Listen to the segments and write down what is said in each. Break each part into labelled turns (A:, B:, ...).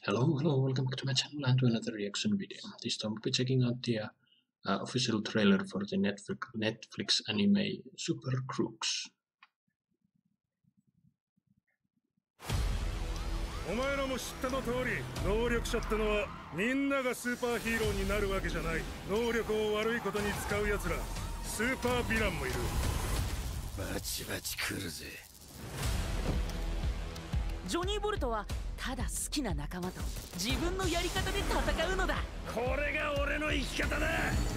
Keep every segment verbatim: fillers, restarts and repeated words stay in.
A: Hello, hello, welcome back to my channel and to another reaction video. This time we'll be checking out the uh, uh, official trailer for the Netflix, Netflix anime Super Crooks.
B: お前らも知ったの通り、能力者ってのはみんながスーパーヒーローになるわけじゃない。能力を悪いことに使う奴ら、スーパーヴィランもいる。バチバチ来るぜ。
C: ジョニー・ボルトはただ好きな仲間と自分のやり方で戦うのだ。
B: これが俺の生き方だ。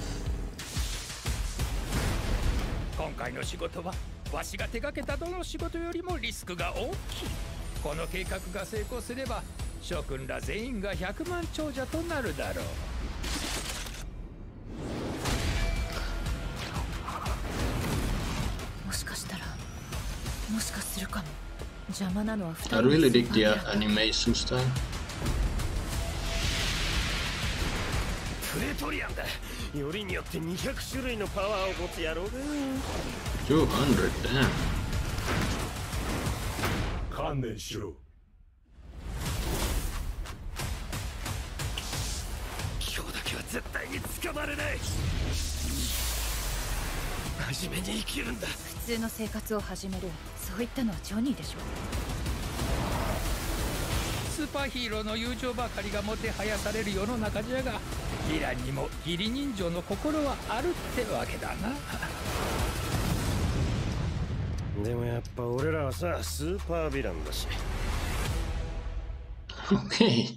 D: 今回の仕事はわしが手掛けたどの仕事よりもリスクが大きい。この計画が成功すれば諸君ら全員がひゃくまん長者となるだろ
C: う。もしかしたらもしかするかも。邪魔なのはふた
A: I
C: り
A: really dig the uh, animation style.
B: プレトリアンだ。よりによってにひゃく種類のパワーを持つ野郎だ。
A: two hundred, damn.
B: 観念しろ。今日だけは絶対に捕まれない。真面目に生きるんだ。
C: 普通の生活を始める、そういったのはジョニーでしょう。
D: スーパーヒーローの友情ばかりがもてはやされる世の中じゃが、ヴィランにも義理人情の心はあるってわけだな。
B: でもやっぱ俺らはさ、スーパーヴィランだし。
A: Okay.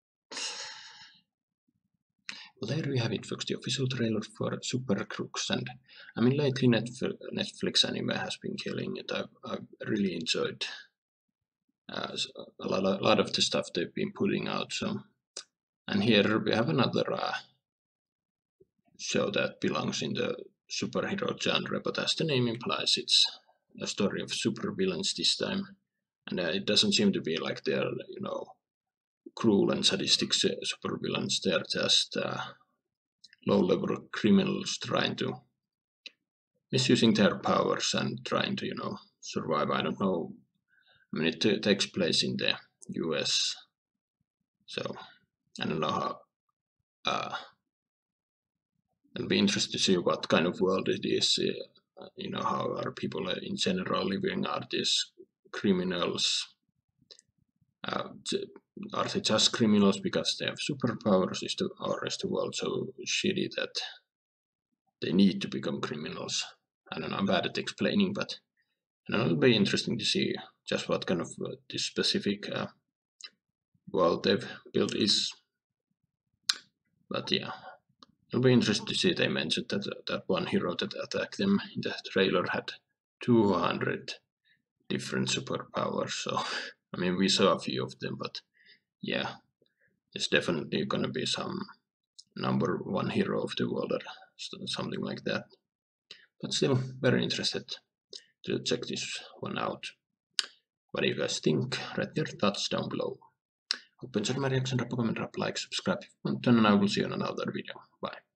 A: Well, there we have it, folks, the official trailer for Super Crooks. And I mean, lately Netflix, Netflix anime has been killing it. I've, I've really enjoyed uh, a, lot, a lot of the stuff they've been putting out. So, and here we have another uh, show that belongs in the superhero genre, but as the name implies, it's a story of super villains this time. And uh, it doesn't seem to be like they're, you know, cruel and sadistic super villains. They're just uh, low-level criminals trying to misusing their powers and trying to, you know, survive. I don't know. I mean, it takes place in the U S, so I don't know how. Uh, it'll be interesting to see what kind of world it is. Uh, you know, how are people in general living? Are these criminals? Uh, Are they just criminals because they have superpowers, is the, or is the world so shitty that they need to become criminals? I don't know, I'm bad at explaining, but you know, it'll be interesting to see just what kind of uh, this specific uh, world they've built is. But yeah, it'll be interesting to see. They mentioned that uh, that one hero that attacked them in the trailer had two hundred different superpowers, so I mean, we saw a few of them, but yeah, it's definitely gonna be some number one hero of the world or something like that. But still, very interested to check this one out. What do you guys think? Write your thoughts down below. Hope you enjoyed my reaction. Drop a comment, drop a like, subscribe if you want to, and I will see you in another video. Bye.